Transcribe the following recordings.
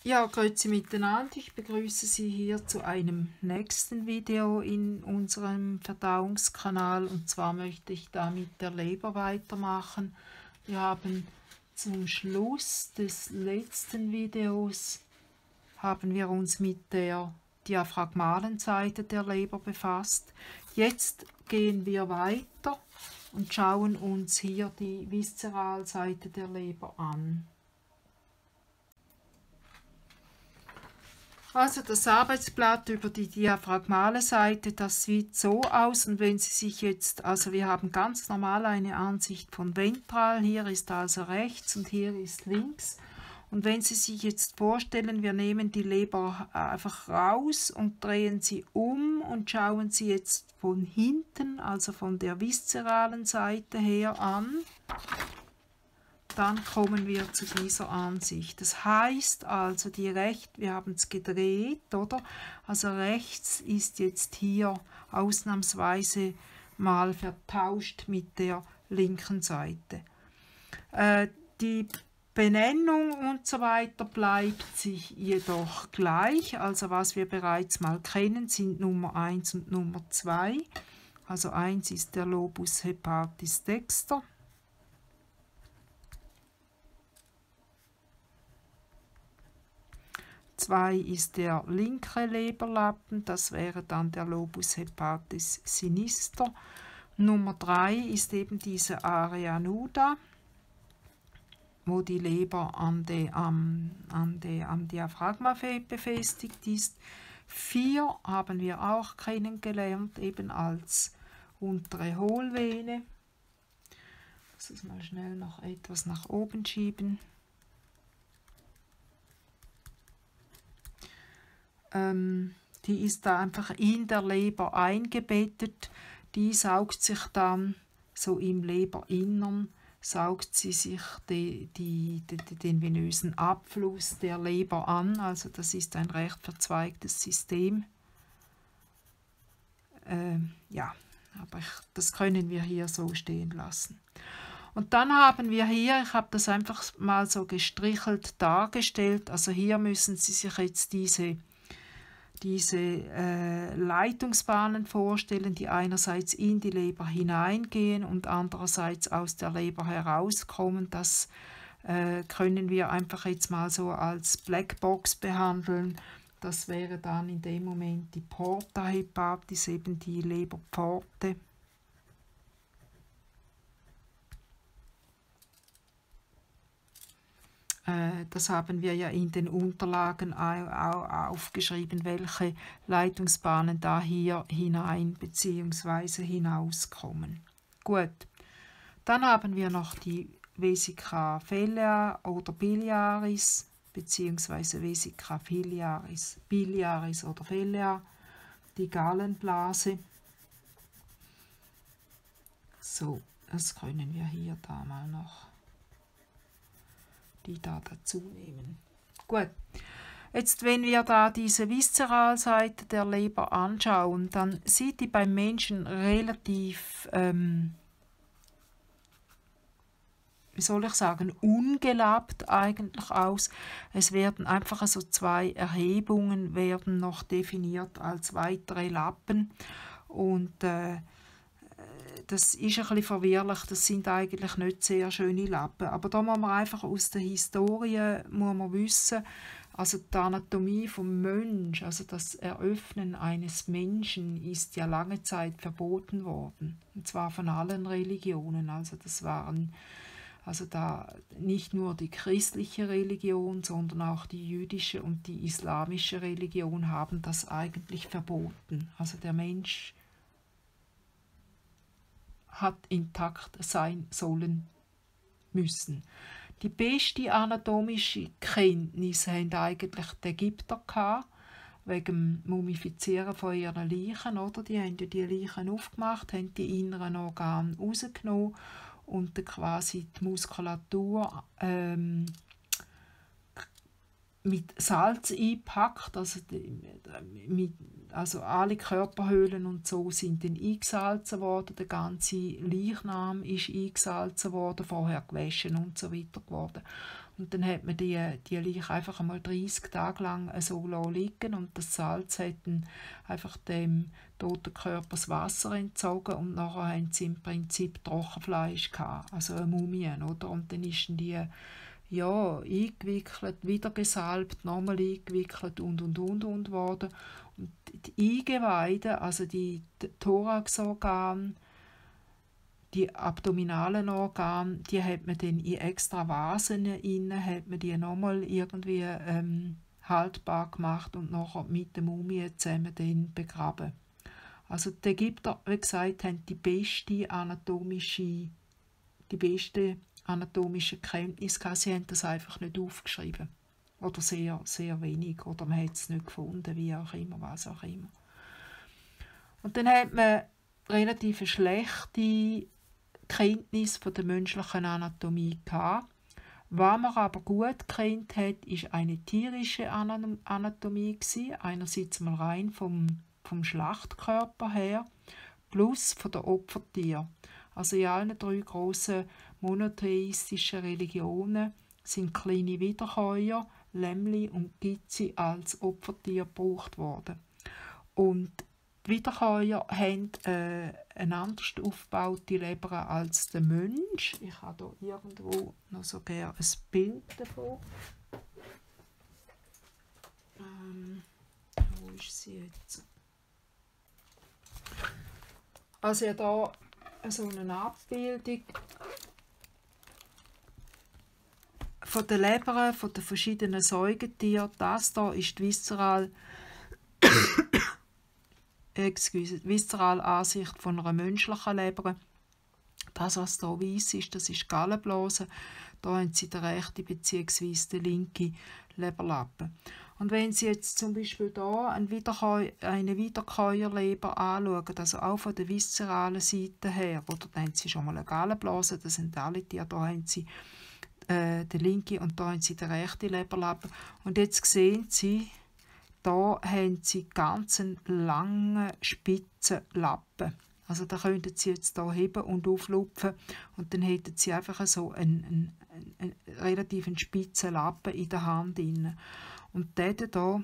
Ja, grüezi miteinander. Ich begrüße Sie hier zu einem nächsten Video in unserem Verdauungskanal. Und zwar möchte ich da mit der Leber weitermachen. Wir haben zum Schluss des letzten Videos haben wir uns mit der diaphragmalen Seite der Leber befasst. Jetzt gehen wir weiter und schauen uns hier die Viszeralseite der Leber an. Also das Arbeitsblatt über die diaphragmale Seite, das sieht so aus, und wenn Sie sich jetzt, also wir haben ganz normal eine Ansicht von ventral, hier ist also rechts und hier ist links, und wenn Sie sich jetzt vorstellen, wir nehmen die Leber einfach raus und drehen sie um und schauen sie jetzt von hinten, also von der viszeralen Seite her an, dann kommen wir zu dieser Ansicht. Das heißt also, wir haben es gedreht, oder? Also rechts ist jetzt hier ausnahmsweise mal vertauscht mit der linken Seite. Die Benennung und so weiter bleibt sich jedoch gleich. Also was wir bereits mal kennen, sind Nummer 1 und Nummer 2. Also 1 ist der Lobus hepatis dexter. 2 ist der linke Leberlappen, das wäre dann der Lobus hepatis sinister. Nummer 3 ist eben diese Area nuda, wo die Leber am Diaphragma befestigt ist. 4 haben wir auch kennengelernt, eben als untere Hohlvene. Ich muss mal schnell noch etwas nach oben schieben. Die ist da einfach in der Leber eingebettet. Die saugt sich dann so im Leberinnern, saugt sie sich den venösen Abfluss der Leber an. Also das ist ein recht verzweigtes System. Ja, aber das können wir hier so stehen lassen. Und dann haben wir hier, ich habe das einfach mal so gestrichelt dargestellt, also hier müssen Sie sich jetzt diese Leitungsbahnen vorstellen, die einerseits in die Leber hineingehen und andererseits aus der Leber herauskommen. Das können wir einfach jetzt mal so als Blackbox behandeln. Das wäre dann in dem Moment die Porta hepatis, eben die Leberpforte. Das haben wir ja in den Unterlagen aufgeschrieben, welche Leitungsbahnen da hier hinein bzw. hinauskommen. Gut, dann haben wir noch die Vesica felea oder biliaris bzw. Vesica biliaris oder felea, die Gallenblase. So, das können wir hier da mal noch die da dazu nehmen. Gut, jetzt wenn wir da diese Viszeralseite der Leber anschauen, dann sieht die beim Menschen relativ, wie soll ich sagen, ungelappt eigentlich aus. Es werden einfach so 2 Erhebungen werden noch definiert als weitere Lappen, und das ist ein bisschen verwirrlich, das sind eigentlich nicht sehr schöne Lappen. Aber da muss man einfach aus der Historie wissen, also die Anatomie vom Mensch, also das Eröffnen eines Menschen ist ja lange Zeit verboten worden. Und zwar von allen Religionen. Also das waren, also da nicht nur die christliche Religion, sondern auch die jüdische und die islamische Religion haben das eigentlich verboten. Also der Mensch hat intakt sein sollen müssen. Die beste anatomische Kenntnis haben eigentlich die Ägypter gehabt, wegen dem Mumifizieren von ihren Leichen, oder? Die haben ja die Leichen aufgemacht, haben die inneren Organe rausgenommen und dann quasi die Muskulatur mit Salz eingepackt, also alle Körperhöhlen und so sind dann eingesalzen worden, der ganze Leichnam ist eingesalzen worden, vorher gewaschen und so weiter geworden. Und dann hat man die Leiche einfach einmal 30 Tage lang so liegen und das Salz hat dann einfach dem toten Körper das Wasser entzogen und nachher haben sie im Prinzip Trockenfleisch gehabt, also eine Mumie, oder? Und dann ist dann die eingewickelt, wieder gesalbt, nochmal eingewickelt und worden. Und die Eingeweide, also die Thoraxorgane, die abdominalen Organe, die hat man dann in extra Vasen rein, hat man die nochmal irgendwie haltbar gemacht und nachher mit der Mumie zusammen dann begraben. Also die Ägypter, wie gesagt, haben die beste anatomische Kenntnis gehabt. Sie haben das einfach nicht aufgeschrieben. Oder sehr, sehr wenig. Oder man hat es nicht gefunden, wie auch immer, was auch immer. Und dann hat man relativ schlechte Kenntnis von der menschlichen Anatomie gehabt. Was man aber gut kennt hat, ist eine tierische Anatomie gewesen. Einerseits mal rein vom Schlachtkörper her, plus von den Opfertieren. Also in allen 3 grossen monotheistischen Religionen sind kleine Wiederkäuer, Lämmli und Gitzi als Opfertier gebraucht worden. Und die Wiederkäuer haben eine anders aufgebaute Leber als der Mensch. Ich habe hier irgendwo noch so gerne ein Bild davon. Wo ist sie jetzt? Also hier so eine Abbildung von den Lebern von den verschiedenen Säugetieren. Das hier ist die Viszeral-Ansicht von einer menschlichen Leber. Das, was hier weiss ist, das ist die Gallenblase. Da haben Sie den rechten bzw. den linken Leberlappen. Und wenn Sie jetzt zum Beispiel hier eine Wiederkäuerleber anschauen, also auch von der viszeralen Seite her, oder dann haben Sie schon mal eine Gallenblase, das sind alle Tiere, da haben Sie den linken und da haben Sie den rechten Leberlappen. Und jetzt sehen Sie, da haben Sie ganz lange, spitzen Lappen. Also da könnten Sie jetzt hier heben und auflupfen und dann hätten Sie einfach so einen relativ spitzen Lappen in der Hand drin. Und der hier,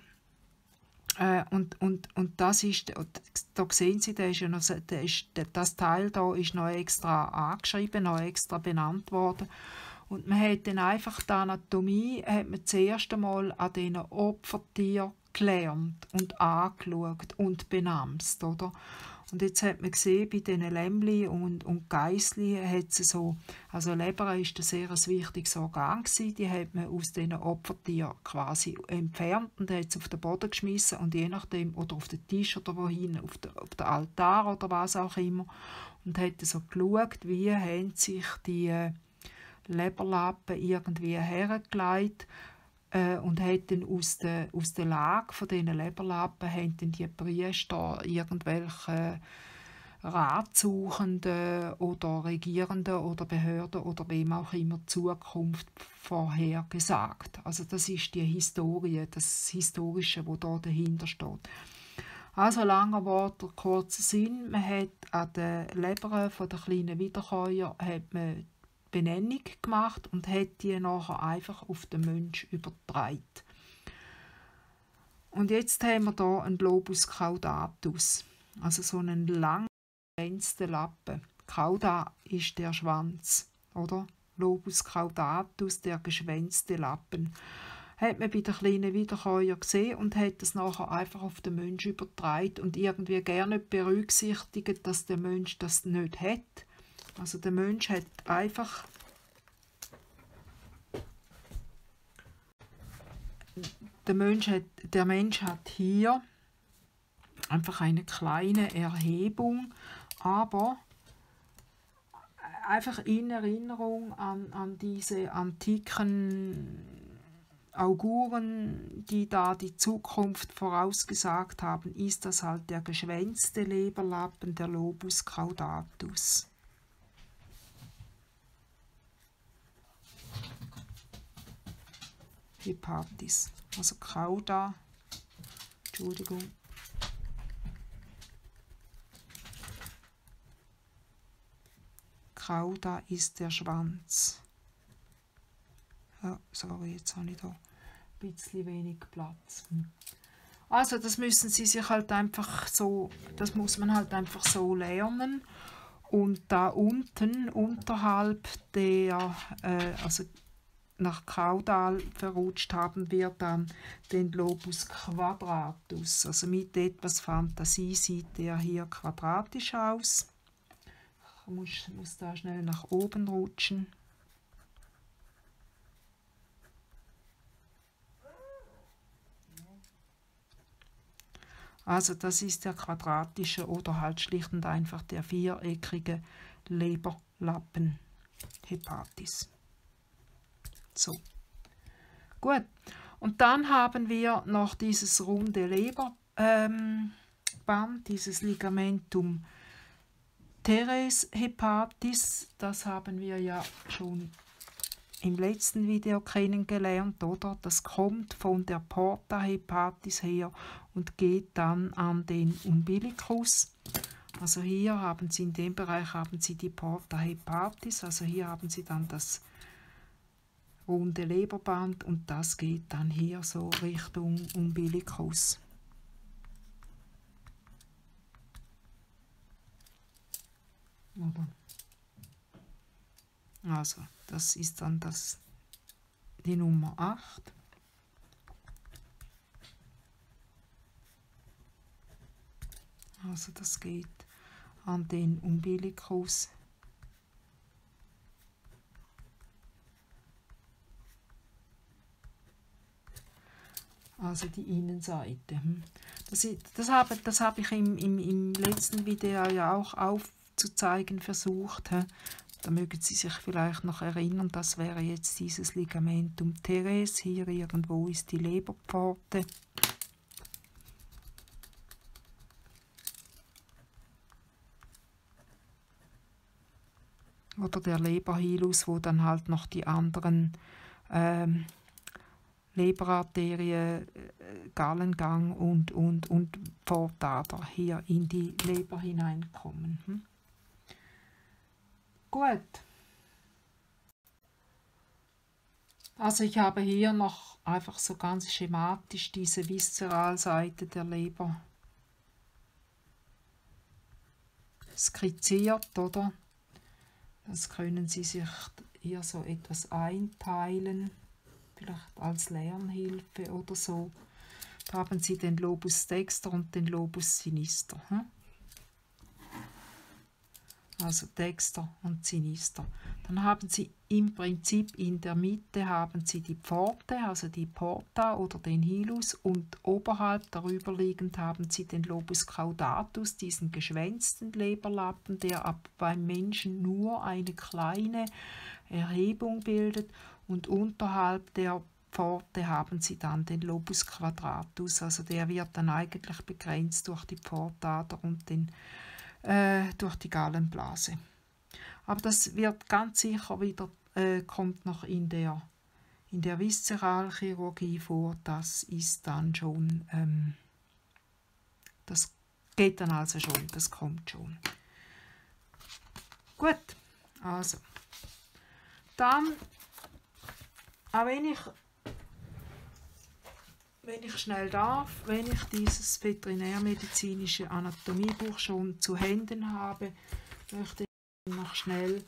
und das ist, da sehen Sie, das Teil hier ist noch extra angeschrieben, noch extra benannt worden. Und man hat dann einfach die Anatomie das erste Mal an diesen Opfertieren gelernt und angeschaut und benamst, oder? Und jetzt hat man gesehen, bei diesen Lämmli und Geissli hat es so, also Leber war ein sehr wichtiges Organ gewesen, die hat man aus diesen Opfertieren quasi entfernt und hat es auf den Boden geschmissen und je nachdem, oder auf den Tisch oder wohin, auf den Altar oder was auch immer, und hat so geschaut, wie haben sich die Leberlappen irgendwie hergelegt und hat dann aus der Lage von diesen Leberlappen haben dann die Priester irgendwelche Ratsuchenden oder Regierenden oder Behörden oder wem auch immer die Zukunft vorhergesagt. Also das ist die Historie, das Historische, was da dahinter steht. Also langer Wort, kurzer Sinn, man hat an den Lebern von der kleinen Wiederkäuer hat man Benennung gemacht und hat die nachher einfach auf den Menschen übertragen. Und jetzt haben wir hier einen Lobus caudatus, also so einen lang geschwänzten Lappen. Cauda ist der Schwanz, oder? Lobus caudatus, der geschwänzte Lappen. Hat man bei den kleinen Wiederkäuer gesehen und hat es nachher einfach auf den Menschen übertragen und irgendwie gerne berücksichtigt, dass der Mensch das nicht hat. Also der Mensch hat einfach der Mensch hat hier einfach eine kleine Erhebung, aber einfach in Erinnerung an diese antiken Auguren, die da die Zukunft vorausgesagt haben, ist das halt der geschwänzte Leberlappen, der Lobus caudatus. Hepatis, also Cauda, Entschuldigung. Cauda ist der Schwanz. Ja, sorry, jetzt habe ich da ein bisschen wenig Platz. Also das müssen Sie sich halt einfach so, das muss man halt einfach so lernen. Und da unten, unterhalb der, also nach Caudal verrutscht, haben wir dann den Lobus quadratus. Also mit etwas Fantasie sieht der hier quadratisch aus. Ich muss da schnell nach oben rutschen. Also das ist der quadratische oder halt schlicht und einfach der viereckige Leberlappen Hepatis. So, gut. Und dann haben wir noch dieses runde Leberband, dieses Ligamentum teres hepatis. Das haben wir ja schon im letzten Video kennengelernt, oder? Das kommt von der Porta hepatis her und geht dann an den Umbilicus. Also hier haben Sie, in dem Bereich haben Sie die Porta hepatis, also hier haben Sie dann das runde Leberband und das geht dann hier so Richtung Umbilicus. Oder? Also, das ist dann die Nummer 8. Also das geht an den Umbilicus. Also die Innenseite. Das habe ich im letzten Video ja auch aufzuzeigen versucht. Da mögen Sie sich vielleicht noch erinnern, das wäre jetzt dieses Ligamentum teres. Hier irgendwo ist die Leberpforte. Oder der Leberhilus, wo dann halt noch die anderen Leberarterie, Gallengang und Pfortader hier in die Leber hineinkommen. Gut. Also ich habe hier noch einfach so ganz schematisch diese Viszeralseite der Leber skizziert, oder? Das können Sie sich hier so etwas einteilen, vielleicht als Lernhilfe oder so. Da haben Sie den Lobus dexter und den Lobus sinister. Also dexter und sinister. Dann haben Sie im Prinzip in der Mitte haben Sie die Pforte, also die Porta oder den Hilus, und oberhalb darüber liegend haben Sie den Lobus caudatus, diesen geschwänzten Leberlappen, der aber beim Menschen nur eine kleine Erhebung bildet, und unterhalb der Pforte haben Sie dann den Lobus quadratus, also der wird dann eigentlich begrenzt durch die Pfortader und durch die Gallenblase. Aber das wird ganz sicher wieder, kommt noch in der Viszeralchirurgie vor. Das ist dann schon, das geht dann also schon, das kommt schon. Gut, also dann, auch wenn ich schnell darf, wenn ich dieses veterinärmedizinische Anatomiebuch schon zu Händen habe, möchte ich noch schnell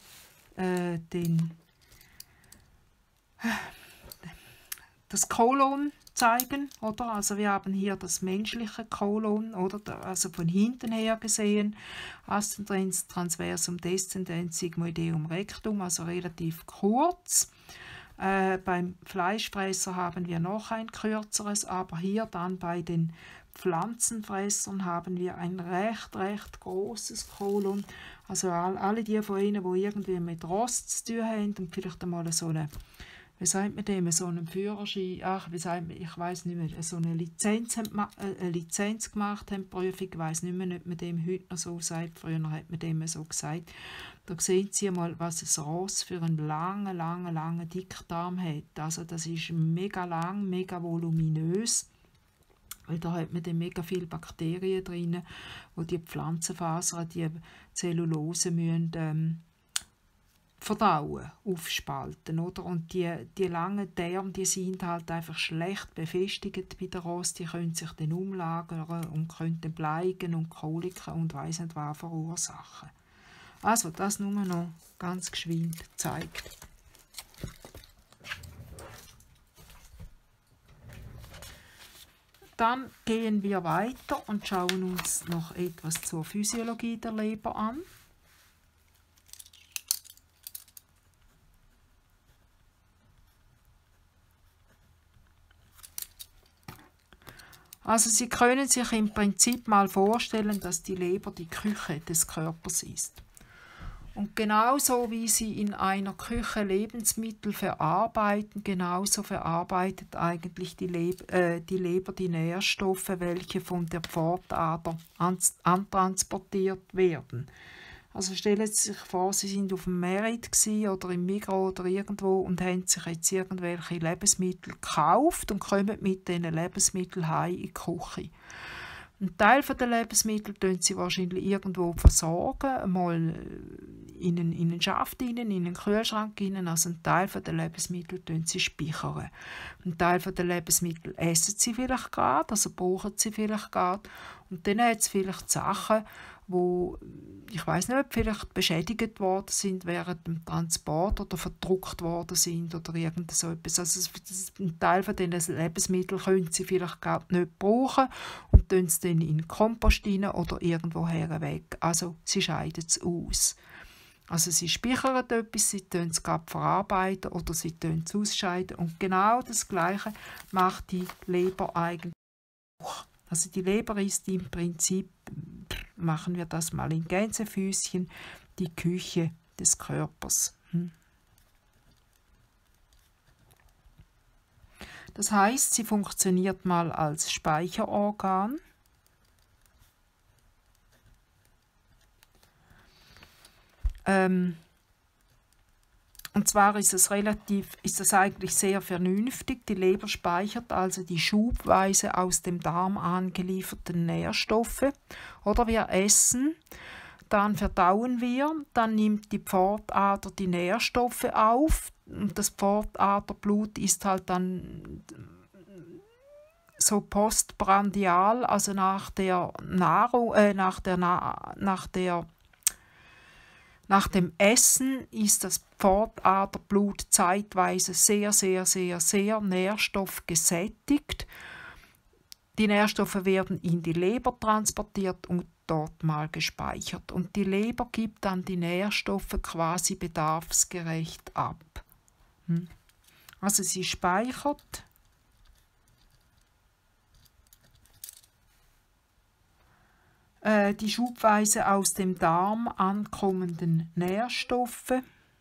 das Kolon zeigen, oder? Also wir haben hier das menschliche Kolon, oder? Also von hinten her gesehen, Ascendens transversum descendens sigmoideum rectum, also relativ kurz. Beim Fleischfresser haben wir noch ein kürzeres, aber hier dann bei den Pflanzenfressern haben wir ein recht großes Kolon. Also alle die von Ihnen, die irgendwie mit Rost zu tun haben und vielleicht einmal so eine, wie sagt man dem, so einen Führerschein, ich weiß nicht mehr, so eine Lizenz gemacht haben, Prüfung, ich weiß nicht mehr, ob man dem heute noch so sagt, früher hat man dem so gesagt. Da sehen Sie mal, was ein Ross für einen langen Dickdarm hat. Also das ist mega lang, mega voluminös, weil da hat man dann mega viele Bakterien drin, wo die Pflanzenfasern, die Zellulose müssen verdauen, aufspalten, oder? Und die langen Därme, die sind halt einfach schlecht befestigt bei der Rost, die können sich dann umlagern und können dann Bleigen und Koliken und weiss nicht was verursachen. Also, das nur noch ganz geschwind zeigt. Dann gehen wir weiter und schauen uns noch etwas zur Physiologie der Leber an. Also Sie können sich im Prinzip mal vorstellen, dass die Leber die Küche des Körpers ist. Und genauso wie Sie in einer Küche Lebensmittel verarbeiten, genauso verarbeitet eigentlich die Leber die Nährstoffe, welche von der Pfortader antransportiert werden. Also stellen Sie sich vor, Sie sind auf dem Merit oder im Migros oder irgendwo und haben sich jetzt irgendwelche Lebensmittel gekauft und kommen mit diesen Lebensmitteln heim in die Küche. Ein Teil der Lebensmittel versorgen Sie wahrscheinlich irgendwo versorgen, mal in einen Schaft, in einen Kühlschrank, also ein Teil der Lebensmittel Sie speichern. Ein Teil der Lebensmittel essen Sie vielleicht gerade, also brauchen Sie vielleicht gerade. Und dann hat es vielleicht Sachen, wo ich weiß nicht, ob vielleicht beschädigt worden sind während dem Transport oder verdruckt worden sind oder irgend so etwas. Also ein Teil von diesen Lebensmitteln können Sie vielleicht gar nicht brauchen und tun es dann in den Kompost rein oder irgendwoher weg. Also Sie scheiden es aus. Also Sie speichern etwas, Sie tun es gerade verarbeiten oder Sie tun es ausscheiden. Und genau das Gleiche macht die Leber eigentlich auch. Also die Leber ist im Prinzip, machen wir das mal in Gänsefüßchen, die Küche des Körpers. Das heißt, sie funktioniert mal als Speicherorgan. Und zwar ist das eigentlich sehr vernünftig. Die Leber speichert also die schubweise aus dem Darm angelieferten Nährstoffe. Oder wir essen, dann verdauen wir, dann nimmt die Pfortader die Nährstoffe auf und das Pfortaderblut ist halt dann so postprandial, also nach der Nahrung, nach dem Essen ist das Pfortaderblut zeitweise sehr nährstoffgesättigt. Die Nährstoffe werden in die Leber transportiert und dort mal gespeichert. Und die Leber gibt dann die Nährstoffe quasi bedarfsgerecht ab. Also sie speichert die schubweise aus dem Darm ankommenden Nährstoffe.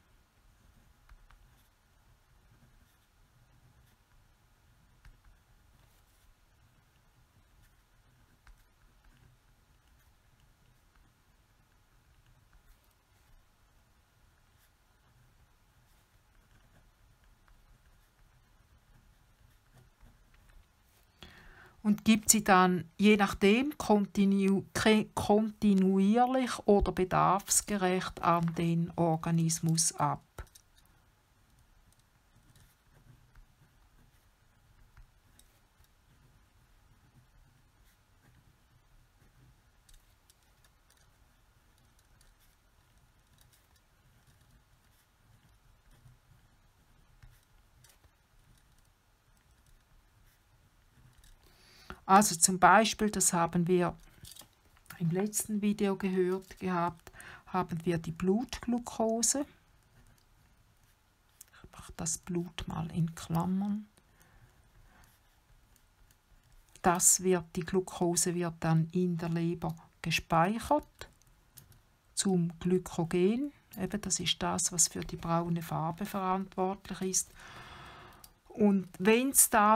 Und gibt sie dann je nachdem kontinuierlich oder bedarfsgerecht an den Organismus ab. Also zum Beispiel, das haben wir im letzten Video gehört gehabt, haben wir die Blutglucose. Ich mache das Blut mal in Klammern. Die Glucose wird dann in der Leber gespeichert zum Glykogen. Eben, das ist das, was für die braune Farbe verantwortlich ist. Und wenn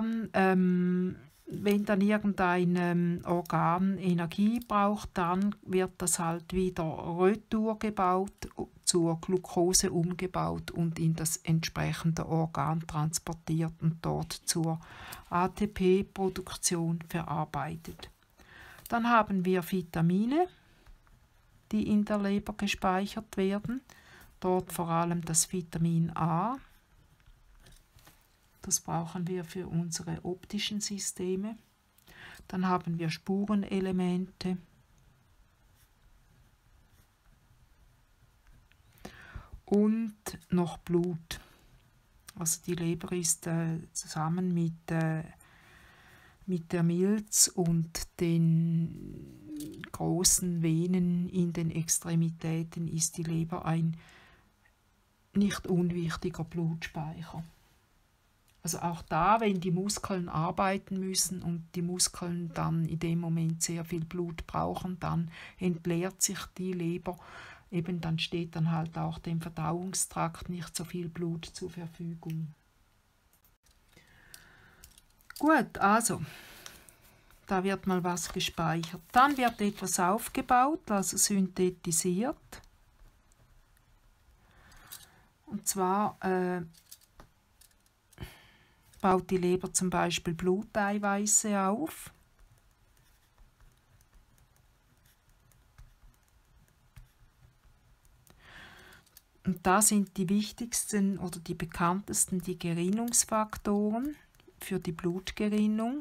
dann irgendein Organ Energie braucht, dann wird das halt wieder retour gebaut, zur Glucose umgebaut und in das entsprechende Organ transportiert und dort zur ATP-Produktion verarbeitet. Dann haben wir Vitamine, die in der Leber gespeichert werden. Dort vor allem das Vitamin A. Das brauchen wir für unsere optischen Systeme. Dann haben wir Spurenelemente. Und noch Blut. Also die Leber ist zusammen mit der Milz und den großen Venen in den Extremitäten ist die Leber ein nicht unwichtiger Blutspeicher. Also auch da, wenn die Muskeln arbeiten müssen und die Muskeln dann in dem Moment sehr viel Blut brauchen, dann entleert sich die Leber. Eben dann steht dann halt auch dem Verdauungstrakt nicht so viel Blut zur Verfügung. Gut, also, da wird mal was gespeichert. Dann wird etwas aufgebaut, also synthetisiert. Und zwar baut die Leber zum Beispiel Bluteiweiße auf. Und da sind die wichtigsten oder die bekanntesten die Gerinnungsfaktoren für die Blutgerinnung.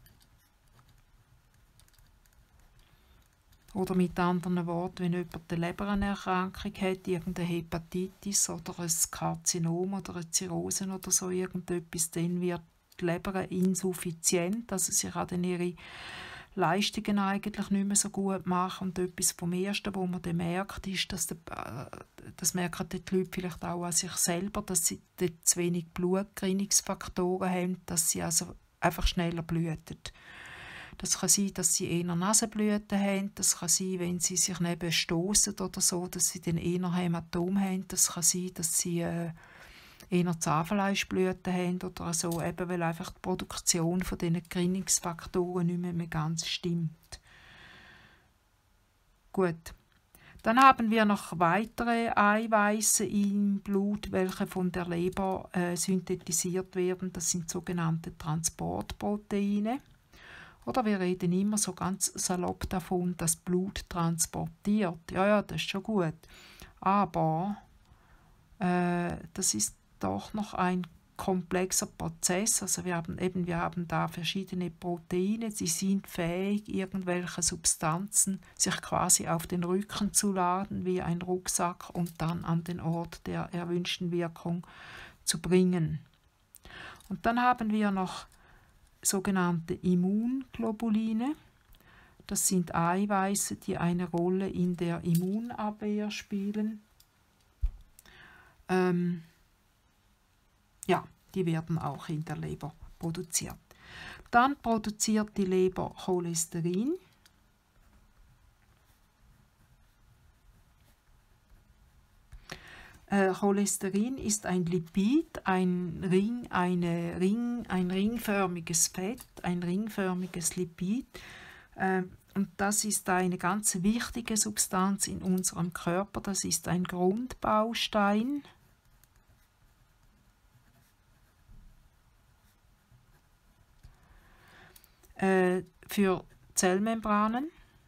Oder mit anderen Worten, wenn jemand eine Lebererkrankung hat, irgendeine Hepatitis oder ein Karzinom oder eine Zirrhose oder so irgendetwas, dann wird die Leber insuffizient, also sie kann dann ihre Leistungen eigentlich nicht mehr so gut machen. Und etwas vom Ersten, was man dann merkt, ist, dass das merken die Leute vielleicht auch an sich selber, dass sie dort zu wenig Blutgerinnungsfaktoren haben, dass sie also einfach schneller blüten. Das kann sein, dass sie eher Nasenblüten haben, das kann sein, wenn sie sich neben stoßen oder so, dass sie dann eher Hämatom haben, das kann sein, dass sie eher Zahnfleischblüten haben oder so, eben weil einfach die Produktion von diesen Gerinnungsfaktoren nicht mehr ganz stimmt. Gut. Dann haben wir noch weitere Eiweiße im Blut, welche von der Leber synthetisiert werden. Das sind sogenannte Transportproteine. Oder wir reden immer so ganz salopp davon, dass Blut transportiert. Ja, das ist schon gut. Aber das ist doch noch ein komplexer Prozess. Also wir haben da verschiedene Proteine, sie sind fähig, irgendwelche Substanzen sich quasi auf den Rücken zu laden, wie ein Rucksack, und dann an den Ort der erwünschten Wirkung zu bringen. Und dann haben wir noch sogenannte Immunglobuline. Das sind Eiweiße, die eine Rolle in der Immunabwehr spielen. Ja, die werden auch in der Leber produziert. Dann produziert die Leber Cholesterin. Cholesterin ist ein Lipid, ein ringförmiges Fett, ein ringförmiges Lipid. Und das ist eine ganz wichtige Substanz in unserem Körper. Das ist ein Grundbaustein für Zellmembranen.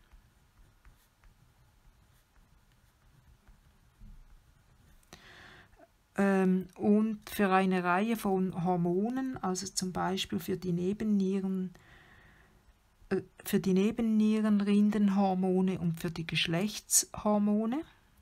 Und für eine Reihe von Hormonen, also zum Beispiel für die Nebennierenrindenhormone und für die Geschlechtshormone.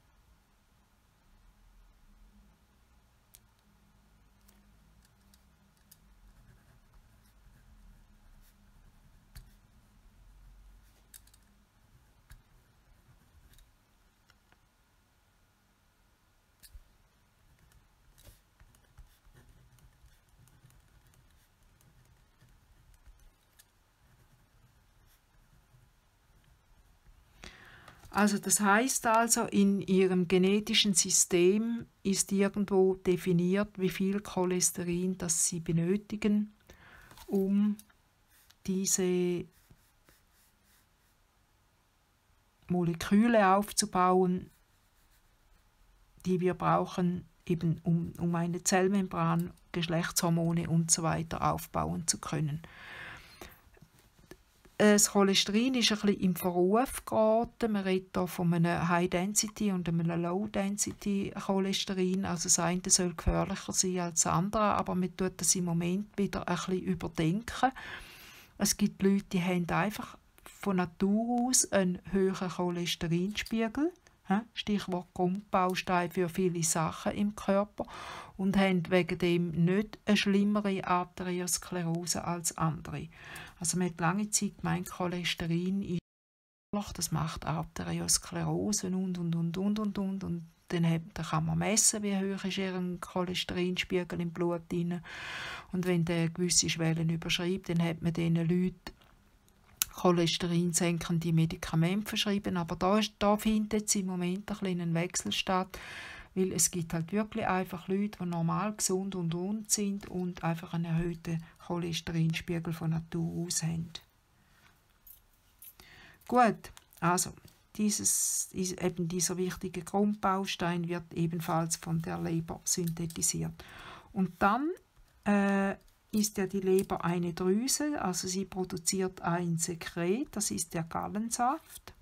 Also das heißt also, in ihrem genetischen System ist irgendwo definiert, wie viel Cholesterin das sie benötigen, um diese Moleküle aufzubauen, die wir brauchen, eben um eine Zellmembran, Geschlechtshormone und so weiter aufbauen zu können. das Cholesterin ist ein bisschen im Verruf geraten. Man redet hier von einem High-Density und einem Low-Density-Cholesterin. Also das eine soll gefährlicher sein als das andere, aber man tut das im Moment wieder ein bisschen überdenken. Es gibt Leute, die haben einfach von Natur aus einen höheren Cholesterinspiegel. Stichwort Grundbaustein für viele Sachen im Körper. Und haben wegen dem nicht eine schlimmere Arteriosklerose als andere. Also man hat lange Zeit gemeint, Cholesterin ist gefährlich, das macht Arteriosklerose und. Und dann kann man messen, wie hoch ist ihr Cholesterinspiegel im Blut drin. Und wenn der gewisse Schwellen überschreibt, dann hat man diesen Leuten cholesterinsenkende Medikamente verschrieben. Aber da findet jetzt im Moment ein kleiner Wechsel statt, weil es gibt halt wirklich einfach Leute, die normal gesund und rund sind und einfach einen erhöhten Cholesterinspiegel von Natur aus haben. Gut, also dieser wichtige Grundbaustein wird ebenfalls von der Leber synthetisiert. Und dann ist ja die Leber eine Drüse, also sie produziert ein Sekret, das ist der Gallensaft.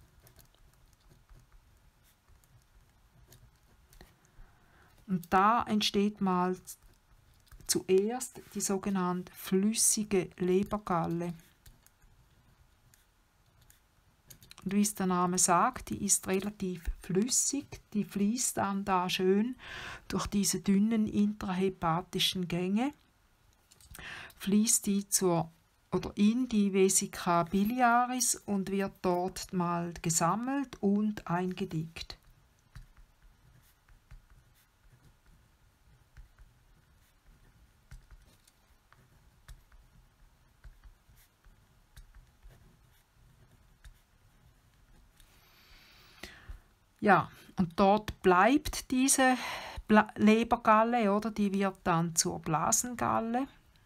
Und da entsteht mal zuerst die sogenannte flüssige Lebergalle. Und wie es der Name sagt, die ist relativ flüssig, die fließt dann da schön durch diese dünnen intrahepatischen Gänge, fließt die in die Vesica biliaris und wird dort mal gesammelt und eingedickt. Ja, und dort bleibt diese Lebergalle, oder? Die wird dann zur Blasengalle.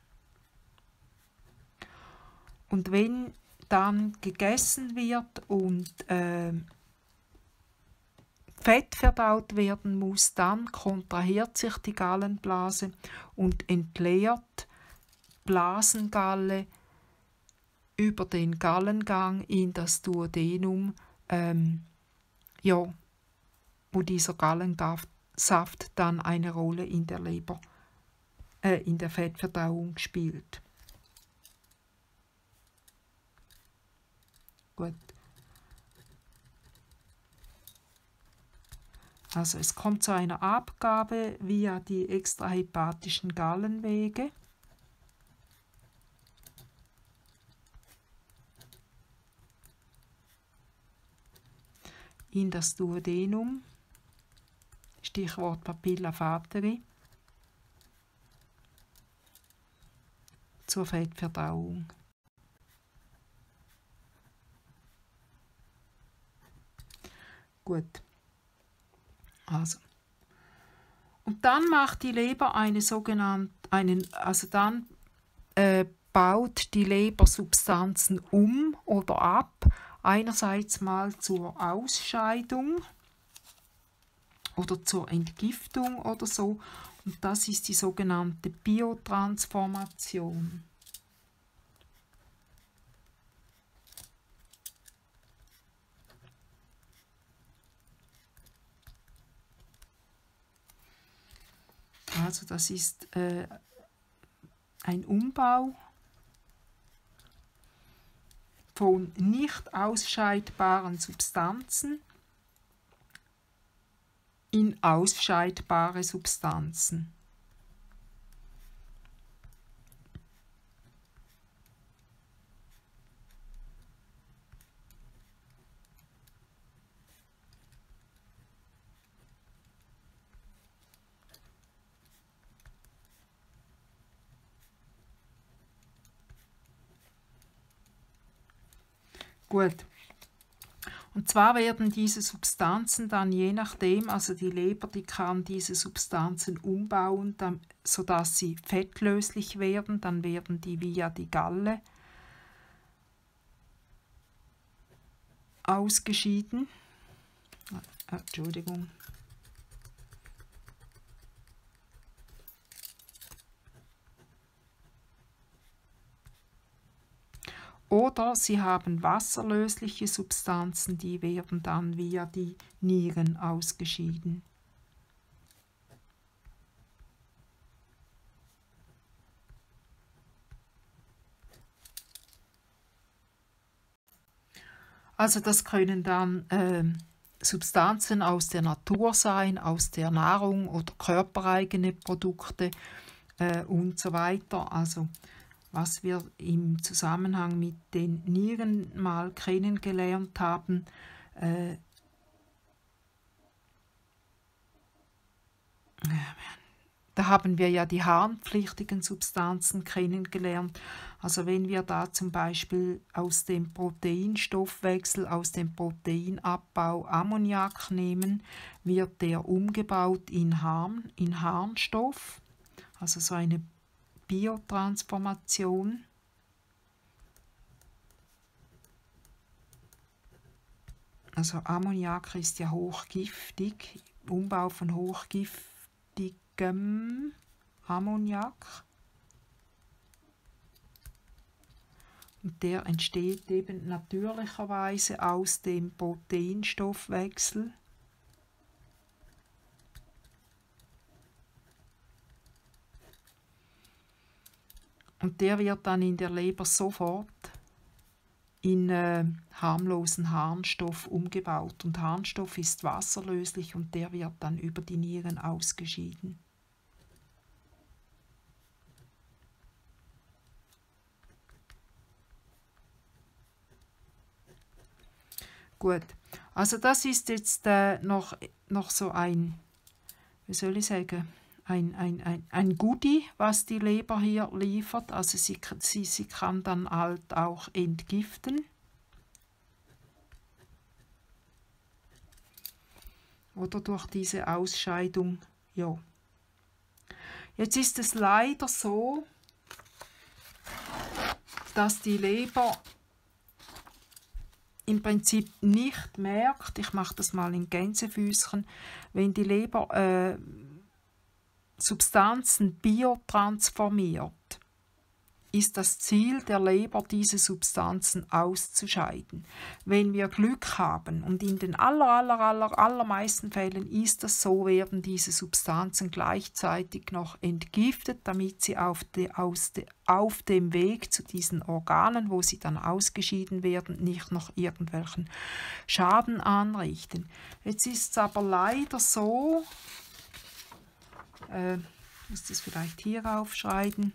Und wenn dann gegessen wird und Fett verdaut werden muss, dann kontrahiert sich die Gallenblase und entleert Blasengalle über den Gallengang in das Duodenum, wo dieser Gallensaft dann eine Rolle in der Leber, in der Fettverdauung spielt. Gut. Also es kommt zu einer Abgabe via die extrahepatischen Gallenwege. In das Duodenum, Stichwort Papilla fateri, zur Fettverdauung. Gut. Also. Und dann macht die Leber baut die Leber Substanzen um oder ab. Einerseits mal zur Ausscheidung oder zur Entgiftung oder so. Und das ist die sogenannte Biotransformation. Also das ist ein Umbau von nicht ausscheidbaren Substanzen in ausscheidbare Substanzen. Gut. Und zwar werden diese Substanzen dann je nachdem, also die Leber, die kann diese Substanzen umbauen, sodass sie fettlöslich werden. Dann werden die via die Galle ausgeschieden. Entschuldigung. Oder sie haben wasserlösliche Substanzen, die werden dann via die Nieren ausgeschieden. Also das können dann Substanzen aus der Natur sein, aus der Nahrung oder körpereigene Produkte und so weiter. Also was wir im Zusammenhang mit den Nieren mal kennengelernt haben, da haben wir ja die harnpflichtigen Substanzen kennengelernt. Also wenn wir da zum Beispiel aus dem Proteinstoffwechsel, aus dem Proteinabbau Ammoniak nehmen, wird der umgebaut in Harnstoff, also so eine Biotransformation. Also Ammoniak ist ja hochgiftig, Umbau von hochgiftigem Ammoniak. Und der entsteht eben natürlicherweise aus dem Proteinstoffwechsel. Und der wird dann in der Leber sofort in harmlosen Harnstoff umgebaut. Und Harnstoff ist wasserlöslich und der wird dann über die Nieren ausgeschieden. Gut, also das ist jetzt noch so ein, wie soll ich sagen, ein Goodie, was die Leber hier liefert. Also sie kann dann halt auch entgiften. Oder durch diese Ausscheidung, ja. Jetzt ist es leider so, dass die Leber im Prinzip nicht merkt, ich mache das mal in Gänsefüßchen, wenn die Leber Substanzen biotransformiert, ist das Ziel der Leber, diese Substanzen auszuscheiden. Wenn wir Glück haben, und in den allermeisten Fällen ist das so, werden diese Substanzen gleichzeitig noch entgiftet, damit sie auf dem Weg zu diesen Organen, wo sie dann ausgeschieden werden, nicht noch irgendwelchen Schaden anrichten. Jetzt ist es aber leider so, ich muss das vielleicht hier aufschreiben,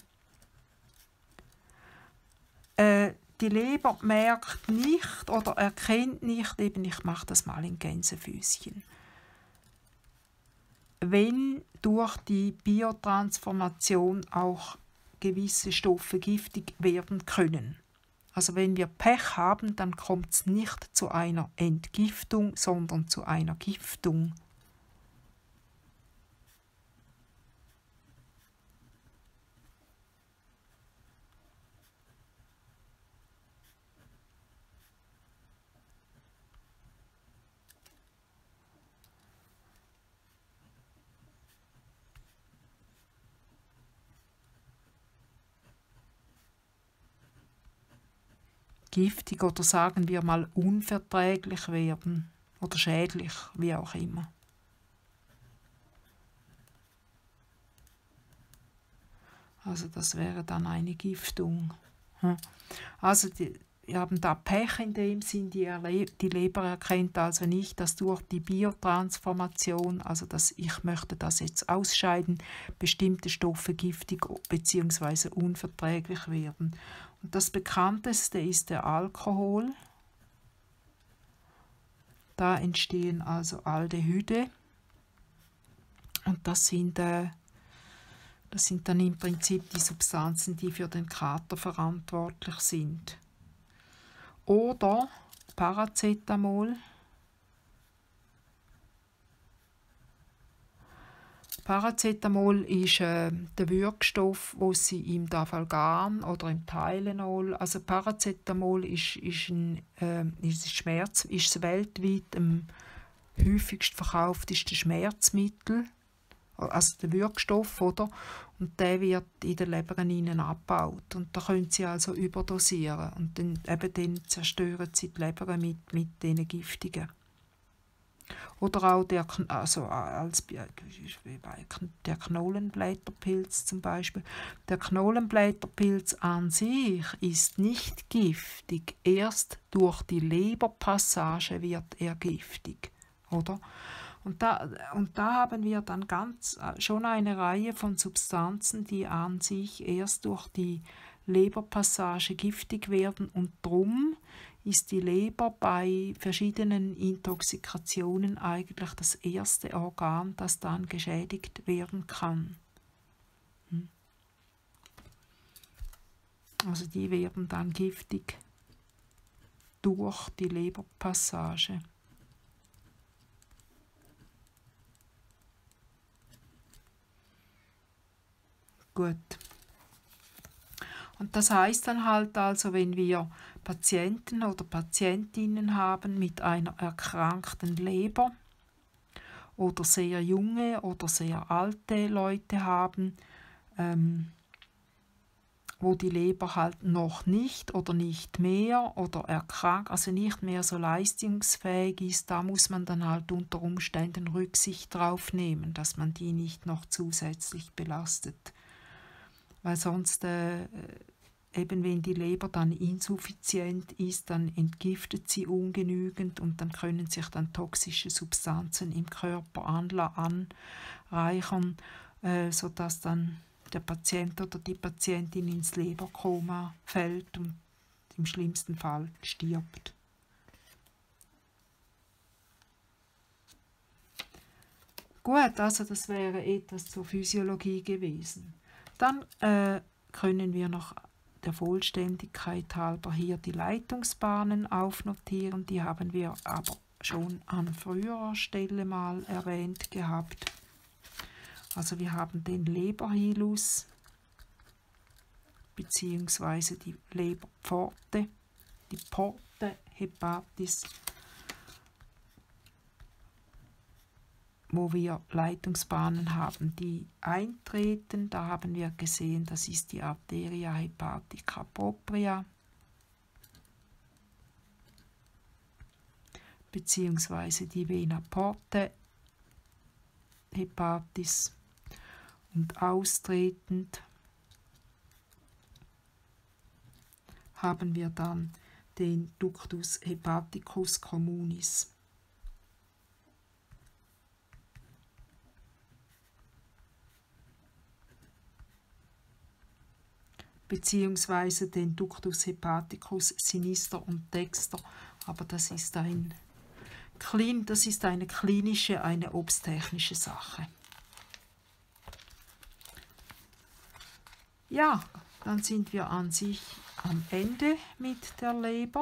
die Leber merkt nicht oder erkennt nicht, eben ich mache das mal in Gänsefüßchen, wenn durch die Biotransformation auch gewisse Stoffe giftig werden können. Also wenn wir Pech haben, dann kommt es nicht zu einer Entgiftung, sondern zu einer Giftung. Giftig oder sagen wir mal unverträglich werden oder schädlich, wie auch immer. Also das wäre dann eine Giftung. Also wir haben da Pech in dem Sinn, die Leber erkennt also nicht, dass durch die Biotransformation, also dass ich möchte das jetzt ausscheiden, bestimmte Stoffe giftig bzw. unverträglich werden. Und das bekannteste ist der Alkohol. Da entstehen also Aldehyde und das sind dann im Prinzip die Substanzen, die für den Kater verantwortlich sind. Oder Paracetamol. Paracetamol ist der Wirkstoff, wo sie im Dafalgan oder im Tylenol, also Paracetamol ist das weltweit am häufigst verkaufteste Schmerzmittel, also der Wirkstoff, oder? Und der wird in der Leber innen abgebaut. Und da können sie also überdosieren. Und dann zerstören sie die Leber mit diesen Giftigen. Oder auch der Knollenblätterpilz zum Beispiel. Der Knollenblätterpilz an sich ist nicht giftig. Erst durch die Leberpassage wird er giftig. Oder? Und da haben wir dann schon eine Reihe von Substanzen, die an sich erst durch die Leberpassage giftig werden. Und darum ist die Leber bei verschiedenen Intoxikationen eigentlich das erste Organ, das dann geschädigt werden kann. Also die werden dann giftig durch die Leberpassage. Gut. Und das heißt dann halt also, wenn wir Patienten oder Patientinnen haben mit einer erkrankten Leber oder sehr junge oder sehr alte Leute haben, wo die Leber halt noch nicht oder nicht mehr oder erkrankt, also nicht mehr so leistungsfähig ist, da muss man dann halt unter Umständen Rücksicht drauf nehmen, dass man die nicht noch zusätzlich belastet. Weil sonst, eben wenn die Leber dann insuffizient ist, dann entgiftet sie ungenügend und dann können sich dann toxische Substanzen im Körper anreichern, sodass dann der Patient oder die Patientin ins Leberkoma fällt und im schlimmsten Fall stirbt. Gut, also das wäre etwas zur Physiologie gewesen. Dann können wir noch der Vollständigkeit halber hier die Leitungsbahnen aufnotieren. Die haben wir aber schon an früherer Stelle mal erwähnt gehabt. Also wir haben den Leberhilus bzw. die Leberpforte, die Porte hepatis, wo wir Leitungsbahnen haben, die eintreten. Da haben wir gesehen, das ist die Arteria hepatica propria beziehungsweise die Vena portae hepatis, und austretend haben wir dann den Ductus hepaticus communis. Beziehungsweise den Ductus hepaticus sinister und dexter, aber das ist eine klinische, eine obsttechnische Sache. Ja, dann sind wir an sich am Ende mit der Leber.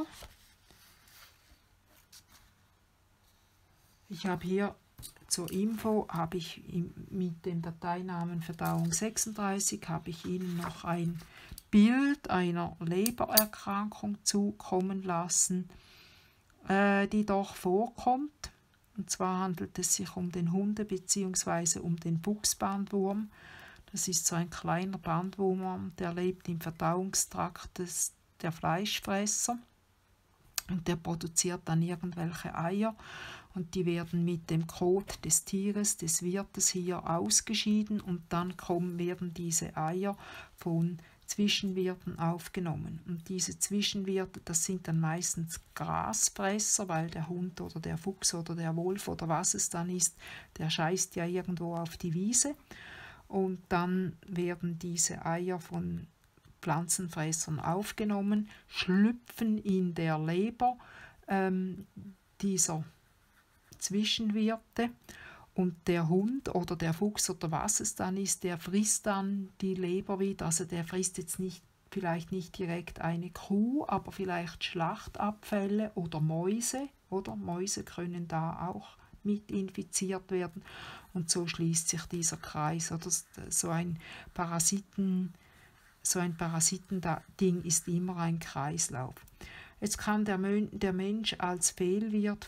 Ich habe hier zur Info, habe ich mit dem Dateinamen Verdauung 36, habe ich Ihnen noch ein Bild einer Lebererkrankung zukommen lassen, die doch vorkommt. Und zwar handelt es sich um den Hunde- bzw. um den Fuchsbandwurm. Das ist so ein kleiner Bandwurm, der lebt im Verdauungstrakt der Fleischfresser. Und der produziert dann irgendwelche Eier. Und die werden mit dem Kot des Tieres, des Wirtes hier ausgeschieden. Und dann werden diese Eier von Zwischenwirten aufgenommen. Und diese Zwischenwirte, das sind dann meistens Grasfresser, weil der Hund oder der Fuchs oder der Wolf oder was es dann ist, der scheißt ja irgendwo auf die Wiese. Und dann werden diese Eier von Pflanzenfressern aufgenommen, schlüpfen in der Leber dieser Zwischenwirte. Und der Hund oder der Fuchs oder was es dann ist, der frisst dann die Leber wieder. Also der frisst jetzt vielleicht nicht direkt eine Kuh, aber vielleicht Schlachtabfälle oder Mäuse. Oder Mäuse können da auch mit infiziert werden. Und so schließt sich dieser Kreis. Oder so ein Parasitending ist immer ein Kreislauf. Jetzt kann der Mensch als Fehlwirt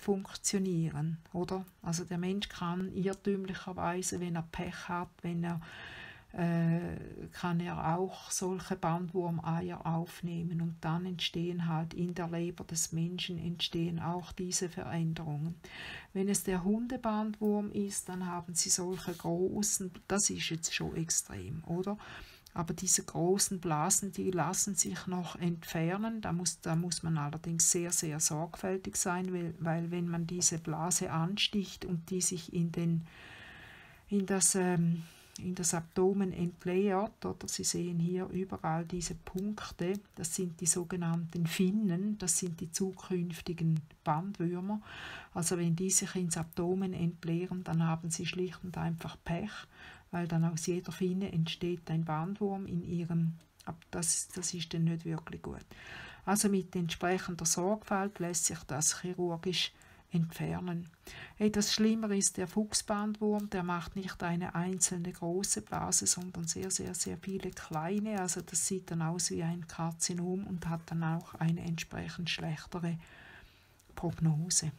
funktionieren, oder? Also der Mensch kann irrtümlicherweise, wenn er Pech hat, wenn er kann er auch solche Bandwurmeier aufnehmen und dann entstehen halt in der Leber des Menschen entstehen auch diese Veränderungen. Wenn es der Hundebandwurm ist, dann haben sie solche großen, das ist jetzt schon extrem, oder? Aber diese großen Blasen, die lassen sich noch entfernen. Da muss man allerdings sehr, sehr sorgfältig sein, weil wenn man diese Blase ansticht und die sich in das Abdomen entleert, oder Sie sehen hier überall diese Punkte, das sind die sogenannten Finnen, das sind die zukünftigen Bandwürmer. Also wenn die sich ins Abdomen entleeren, dann haben sie schlicht und einfach Pech, weil dann aus jeder Finne entsteht ein Bandwurm in ihrem, das ist dann nicht wirklich gut. Also mit entsprechender Sorgfalt lässt sich das chirurgisch entfernen. Etwas schlimmer ist der Fuchsbandwurm, der macht nicht eine einzelne große Blase, sondern sehr, sehr, sehr viele kleine. Also das sieht dann aus wie ein Karzinom und hat dann auch eine entsprechend schlechtere Prognose.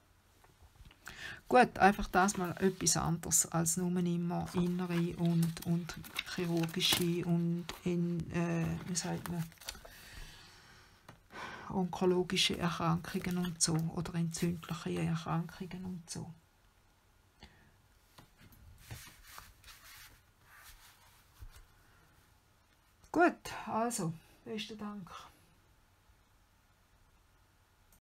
Gut, einfach das mal etwas anderes als nur immer innere und chirurgische und wie sagt man, onkologische Erkrankungen und so oder entzündliche Erkrankungen und so. Gut, also, besten Dank.